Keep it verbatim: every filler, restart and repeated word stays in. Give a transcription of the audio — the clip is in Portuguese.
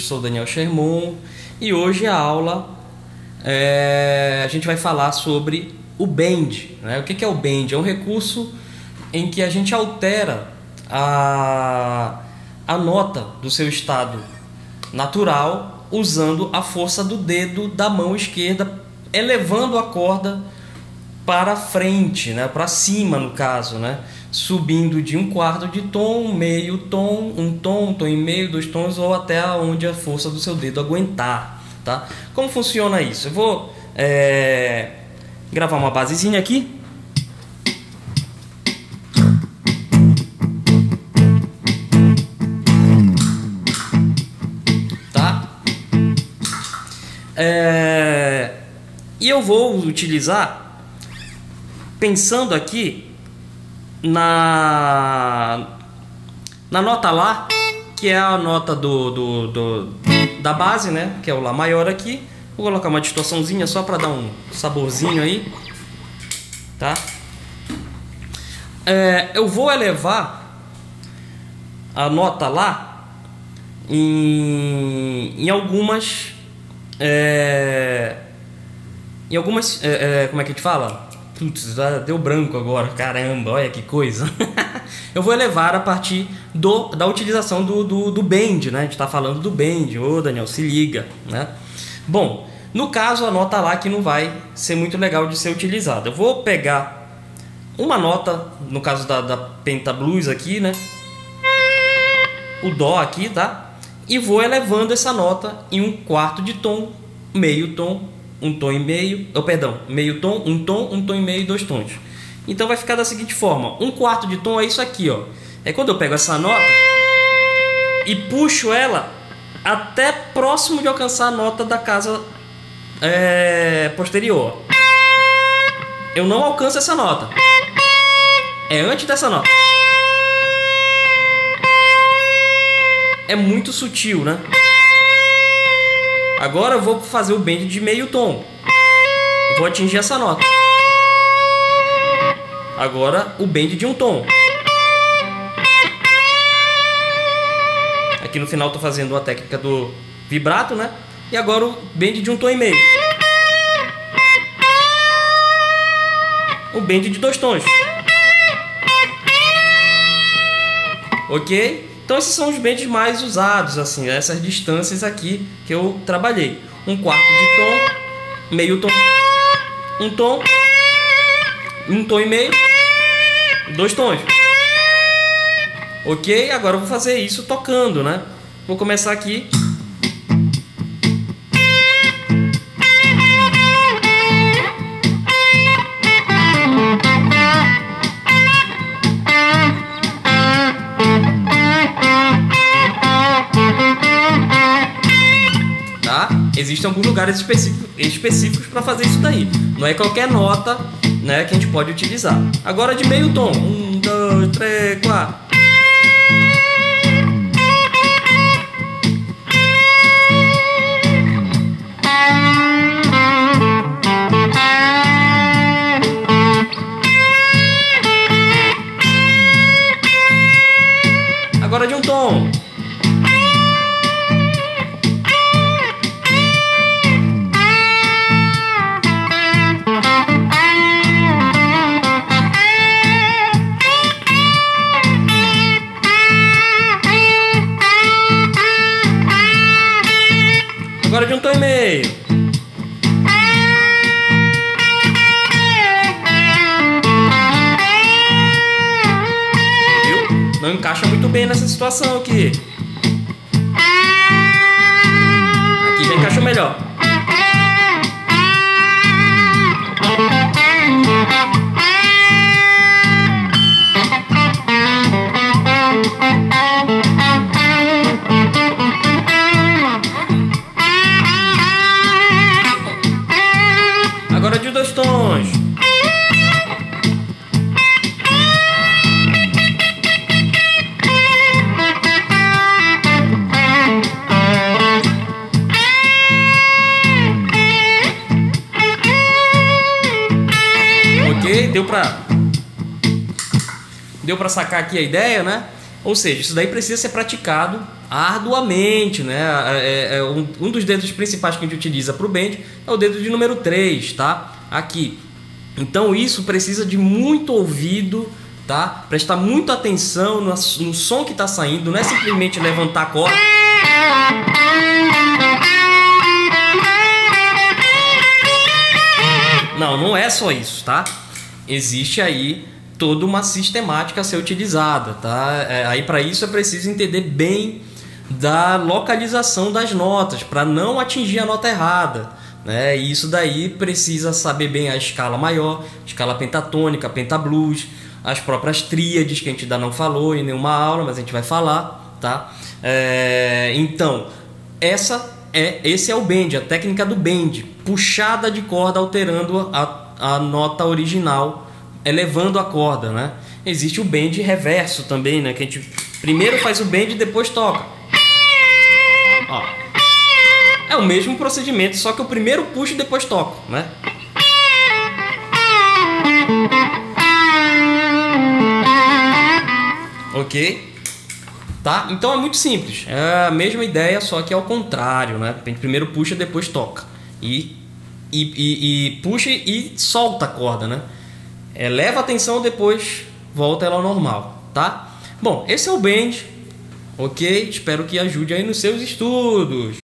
sou Daniel Sherman e hoje a aula é, a gente vai falar sobre o bend, né? O que é o bend? É um recurso em que a gente altera a, a nota do seu estado natural usando a força do dedo da mão esquerda, elevando a corda para frente, né? Para cima no caso, né? Subindo de um quarto de tom, meio tom, um tom, um tom e meio, dois tons ou até onde a força do seu dedo aguentar, tá? Como funciona isso? Eu vou é, gravar uma basezinha aqui. Tá? É, e eu vou utilizar, pensando aqui na, na nota Lá, que é a nota do, do, do, da base, né? Que é o Lá maior aqui. Vou colocar uma distorçãozinha só para dar um saborzinho aí, tá? É, eu vou elevar a nota Lá em, em algumas é, em algumas é, é, como é que a gente fala? Putz, já deu branco agora, caramba, olha que coisa. Eu vou elevar a partir do, da utilização do, do, do bend, né? A gente está falando do bend. Ô, Daniel, se liga, né? Bom, no caso a nota Lá que não vai ser muito legal de ser utilizada. Eu vou pegar uma nota, no caso da, da pentablues aqui, né? O Dó aqui, tá? E vou elevando essa nota em um quarto de tom, meio tom, um tom e meio, oh, perdão, meio tom, um tom, um tom e meio e dois tons. Então vai ficar da seguinte forma: um quarto de tom é isso aqui, ó. É quando eu pego essa nota e puxo ela até próximo de alcançar a nota da casa é, posterior. Eu não alcanço essa nota. É antes dessa nota. É muito sutil, né? Agora eu vou fazer o bend de meio tom. Vou atingir essa nota. Agora o bend de um tom. Aqui no final estou fazendo a técnica do vibrato, né? E agora o bend de um tom e meio. O bend de dois tons. Ok? Então esses são os bends mais usados, assim, essas distâncias aqui que eu trabalhei. Um quarto de tom, meio tom, um tom, um tom e meio, dois tons. Ok? Agora eu vou fazer isso tocando, né? Vou começar aqui. Existem alguns lugares específicos, específicos para fazer isso daí. Não é qualquer nota, né, que a gente pode utilizar. Agora de meio tom. Um, dois, três, quatro. Agora de um tom. Agora de um tom e meio. Viu? Não encaixa muito bem nessa situação aqui. Aqui já encaixa melhor. Agora de dois tons. Ok, deu pra deu pra sacar aqui a ideia, né? Ou seja, isso daí precisa ser praticado arduamente, né? É, é um, um dos dedos principais que a gente utiliza para o bend é o dedo de número três, tá? Aqui. Então isso precisa de muito ouvido, tá? Prestar muita atenção no, no som que está saindo, não é simplesmente levantar a corda. Não, não é só isso, tá? Existe aí toda uma sistemática a ser utilizada, tá? É, aí para isso é preciso entender bem da localização das notas, para não atingir a nota errada, né? E isso daí precisa saber bem a escala maior, escala pentatônica, pentablues, as próprias tríades que a gente ainda não falou em nenhuma aula, mas a gente vai falar, tá? É, então, essa é, esse é o bend, a técnica do bend, puxada de corda alterando a, a nota original, elevando a corda, né? Existe o bend reverso também, né? Que a gente primeiro faz o bend e depois toca. Ó. É o mesmo procedimento, só que eu primeiro puxo e depois toco, né? Ok? Tá? Então é muito simples. É a mesma ideia, só que é ao contrário, né? A gente primeiro puxa e depois toca. E, e, e, e puxa e solta a corda, né? Eleva a tensão, depois volta ela ao normal, tá? Bom, esse é o bend, ok? Espero que ajude aí nos seus estudos.